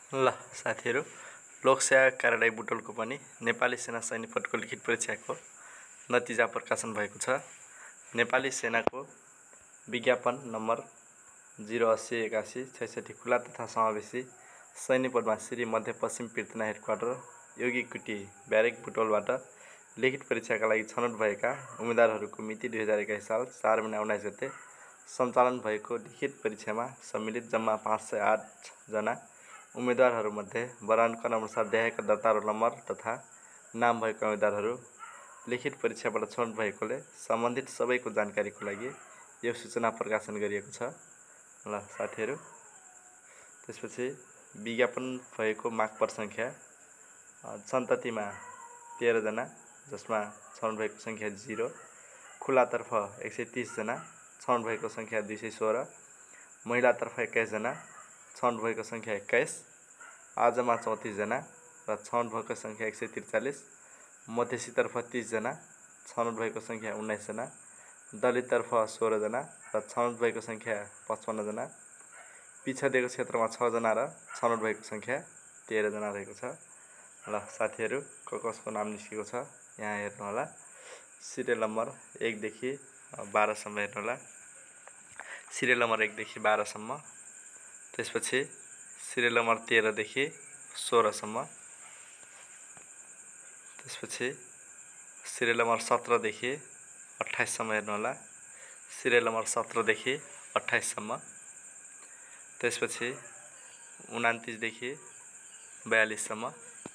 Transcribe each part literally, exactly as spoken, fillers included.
ल साथीहरु, लोकसेवा कार्यालय बुटवलको पनि नेपाली सेना सैनिक पदको लिखित परीक्षाको नतिजा प्रकाशन भएको छ। नेपाली सेनाको विज्ञापन नम्बर जीरो अस्सी एकासी छैसठी खुला तथा समावेशी सैनिक पदमा श्री मध्यपश्चिम पृथना हेडक्वार्टर योगी कुटी ब्यारेक बुटवलबाट लिखित परीक्षाका लागि छनौट भएका उम्मेदवारहरूको मिति दुई हजार एक्काइस साल चार महिना उन्नाइस गते सञ्चालन भएको लिखित परीक्षामा सम्मिलित जम्मा पाँच सय आठ जना उम्मेदवारहरूमध्ये वराङ्कन अनुसार देखाएका दर्ता रोल नम्बर तथा नाम भएका उम्मेदवारहरू लिखित परीक्षाबाट छनौट भएकोले सम्बन्धित सबैको जानकारीको लागि यो सूचना प्रकाशन गरिएको छ। ल साथीहरु, त्यसपछि विज्ञापन भएको मागपर संख्या सन्ततिमा तेह्र जना जसमा छनौट भएको संख्या जीरो, खुलातर्फ एक सय तीस जना छनौट भएको संख्या दुई सय सोह्र, महिलातर्फ एक्काइस जना छनौट भएको संख्या एक्काइस, आजमा चौतीस जना र छनौट भएको संख्या एक सय त्रिचालीस, मधेसीतर्फ तीस जना छनौट भएको संख्या उन्नाइस जना, दलिततर्फ सोह्र जना र छनौट भएको संख्या पचपन्न जना, पिछडिएको क्षेत्रमा छ जना र छनौट भएको संख्या तेह्र जना रहेको छ। ल साथीहरु, को कसको नाम निस्केको छ यहाँ हेर्नु होला। सिरियल नम्बर एक देखि बाह्र सम्म हेर्नु होला। सिरियल नम्बर एक देखि बाह्र सम्म, त्यसपछि सिरियल नम्बर तेह्र देखि सोह्र सम्म, त्यसपछि सिरियल नम्बर सत्र देखि अट्ठाइस सम्म हेर्नु होला। सिरियल नम्बर सत्र देखि अट्ठाइस सम्म, त्यसपछि उनान्तीस देखि बयालीस सम्म,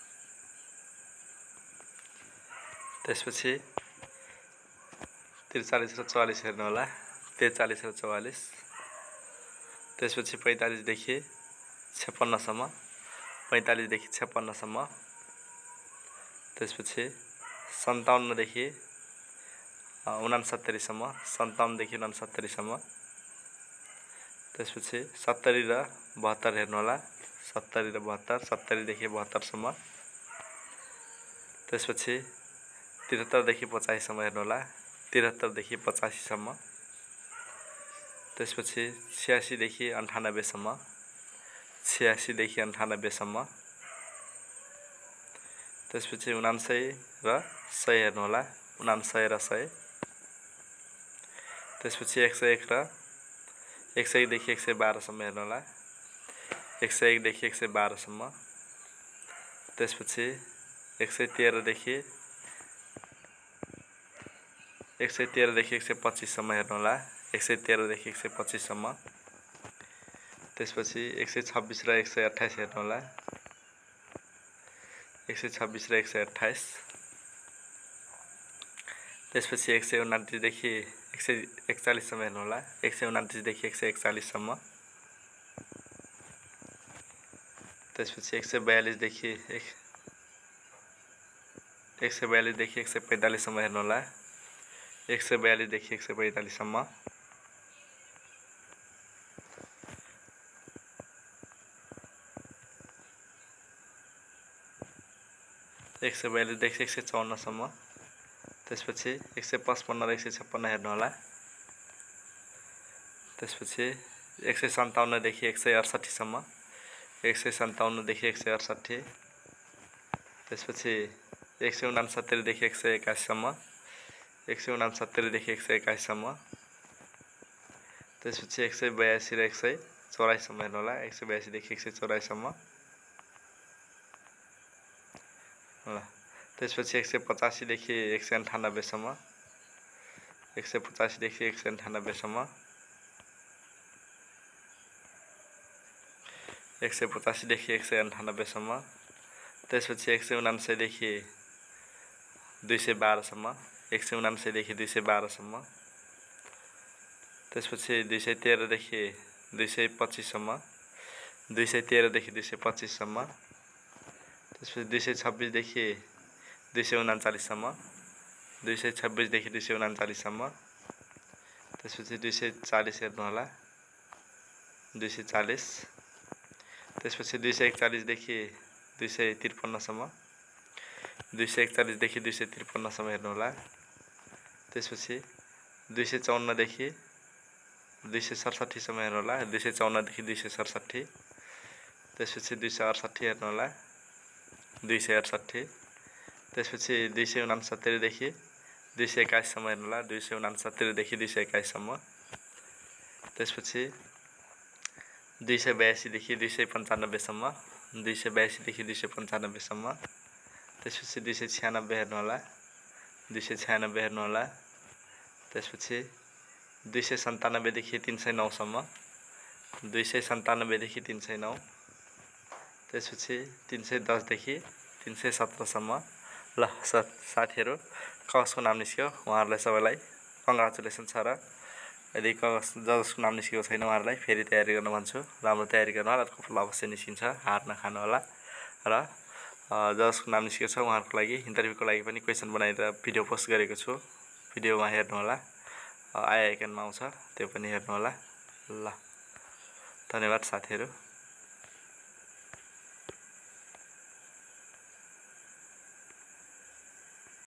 त्यसपछि त्रिचालीस र चौवालीस हेर्नु होला। त्रिचालीस र चौवालीस, त्यसपछि पैंतालीस देखि छप्पन्न सम्म, पैंतालीस देखि छप्पन्न सम्म, त्यसपछि सन्ताउन्न देखि उनासत्तरी सम्म, सन्ताउन्न देखि उनासत्तरी सम्म, त्यसपछि सत्तरी र बहत्तर हेर्नु होला। सत्तरी र बहत्तर, सत्तरी देखि बहत्तर सम्म, त्यसपछि त्रिहत्तर देखि पचासी सम्म हेर्नु होला। त्रिहत्तर देखि पचासी सम्म, त्यसपछि छयासी देखि अन्ठानब्बे सम्म, छयासी देखि अन्ठानब्बे सम्म, त्यसपछि उनान्सय र सय हेर्नु होला। उनान्सय र सय, त्यसपछि एक सय एक र एक सय देखि एक सय बाह्र सम्म हेर्नु होला। एक सय एक देखि एक सय बाह्र सम्म, त्यसपछि एक सय तेह्र देखि एक सय तेह्र देखि एक सय पच्चीस सम्म हेर्नु होला। एक सय तेह्र देखि एक सय पच्चीस सम्म, त्यसपछि एक सय छब्बीस र एक सय अट्ठाइस हेर्नु होला। एक सय छब्बीस र एक सय अट्ठाइस, त्यसपछि एक सय उनान्तीस देखि एक सय एकचालीस सम्म हेर्नु होला। एक सय उनान्तीस देखि एक सय एकचालीस सम्म, त्यसपछि एक सय बयालीस देखि एक एक सय बयालीस देखि एक सय पैंतालीस सम्म हेर्नु होला। एक सय बयालीस देखि एक सय पैंतालीस सम्म, एक सय बयालीस देखि एक सय चौन्न सम्म, त्यसपछि एक सय पचपन्न र एक सय छप्पन्न हेर्नु होला। त्यसपछि एक सय सन्ताउन्न देखि एक सय अडसट्ठी सम्म, एक सय सन्ताउन्न देखि एक सय अडसट्ठी, त्यसपछि एक सय उनासत्तरी देखि एक सय एक्काइस सम्म, एक सय उनासत्तरी देखि एक सय एक्काइस सम्म, त्यसपछि एक सय बयासी र एक सय चौरासी सम्म हेर्नु होला। एक सय बयासी देखि एक सय चौरासी सम्म, ल त्यसपछि एक सय पचासी देखि एक सय अन्ठानब्बे सम्म, एक सय पचासी देखि एक सय अन्ठानब्बे सम्म, एक सय पचासी देखि एक सय अन्ठानब्बे सम्म, त्यसपछि एक सय उनान्सय देखि दुई सय बाह्र सम्म, एक सय उनान्सय देखि दुई सय बाह्र सम्म, त्यसपछि दुई सय तेह्र देखि दुई सय पच्चीस सम्म, दुई सय तेह्र देखि दुई सय पच्चीस सम्म, त्यसपछि दुई सय छब्बीस देखि दुई सय उनाचालीस सम्म, दुई सय छब्बीस देखि दुई सय उनाचालीस सम्म, त्यसपछि दुई सय चालीस हेर्नु होला। दुई सय चालीस, त्यसपछि दुई सय एकचालीस देखि दुई सय त्रिपन्न सम्म, दुई सय एकचालीस देखि दुई सय त्रिपन्न सम्म हेर्नु होला। त्यसपछि दुई सय चौन्न देखि दुई सय सडसठी सम्म हेर्नु होला। दुई सय चौन्न देखि दुई सय सडसठी, त्यसपछि दुई सय अडसट्ठी हेर्नु होला, दुई सय अडसट्ठी। त्यसपछि दुई सय उनासत्तरीदेखि दुई सय एक्काइससम्म हेर्नु होला, दुई सय उनासत्तरीदेखि दुई सय एक्काइससम्म। त्यसपछि दुई सय बयासीदेखि दुई सय पन्चानब्बेसम्म, दुई सय बयासीदेखि दुई सय पन्चानब्बेसम्म। त्यसपछि दुई सय छ्यानब्बे हेर्नु होला, दुई सय छ्यानब्बे हेर्नु होला। त्यसपछि दुई सय सन्तानब्बेदेखि तिन सय नौसम्म, दुई सय सन्तानब्बेदेखि तिन सय नौ। त्यसपछि तिन सय दसदेखि तिन सय सत्रसम्म। ल साथीहरू, कगजको नाम निस्क्यो, उहाँहरूलाई सबैलाई कङ्ग्रेचुलेसन छ। र यदि कगज जसको नाम निस्केको छैन उहाँहरूलाई फेरि तयारी गर्न भन्छु। राम्रो तयारी गर्नु होला, कपाल अवश्य निस्किन्छ, हार नखानु होला। र जसको नाम निस्केको छ उहाँहरूको लागि इन्टरभ्यूको लागि पनि क्वेसन बनाएर भिडियो पोस्ट गरेको छु, भिडियोमा हेर्नु होला, आई आइकनमा आउँछ, त्यो पनि हेर्नु होला। ल धन्यवाद साथीहरू।